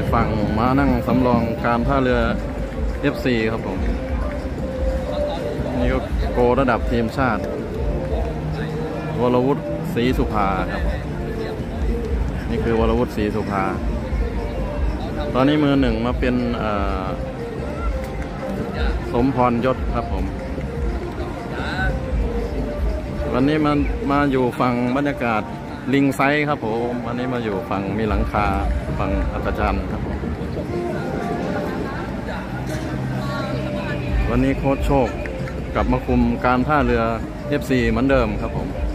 ฝั่งมานั่งสำรองการท่าเรือ FC ครับผมนี่ก็โกระดับทีมชาติวรวุฒิศรีสุภาครับนี่คือวรวุฒิศรีสุภาตอนนี้มือหนึ่งมาเป็นสมพรยศครับผมวันนี้มาอยู่ฝั่งบรรยากาศลิงไซส์ครับผมวันนี้มาอยู่ฝั่งมีหลังคาฝั่งอัศจรรย์ครับผมวันนี้โค้ชโชคกลับมาคุมการท่าเรือ FC เหมือนเดิมครับผม